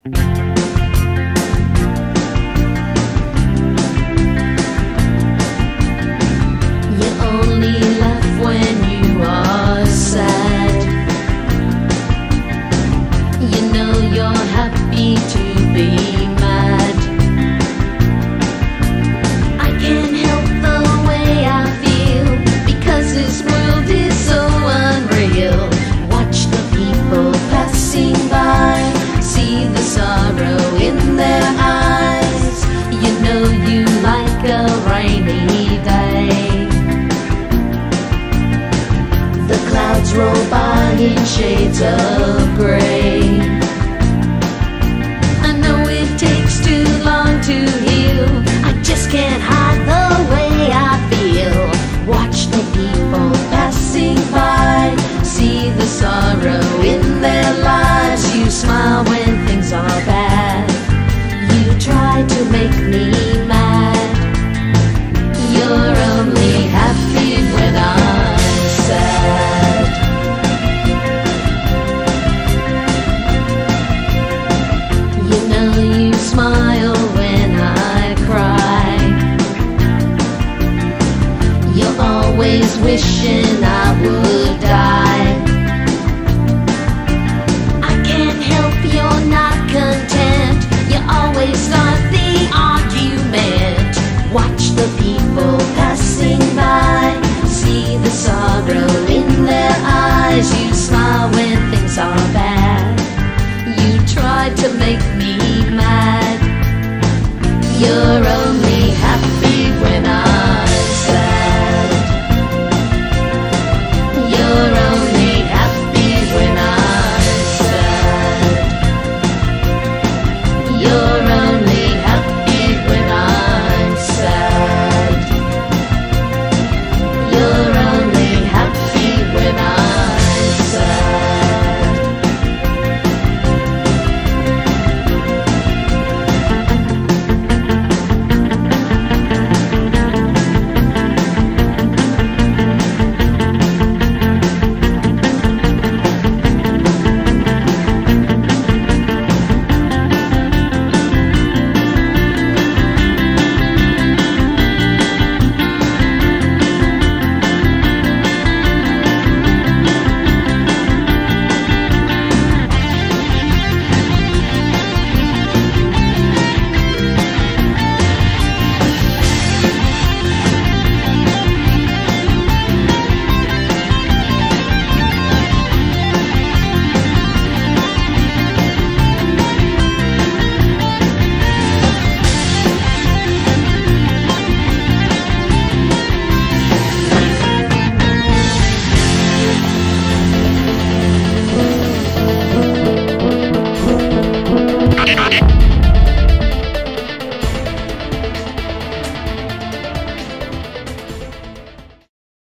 You only laugh when you are sad. You know you're happy to be mad. I can't help the way I feel, because this world is so unreal. Watch the people passing by, see the sorrow in their eyes. You know you like a rainy day. The clouds roll by in shades of grey.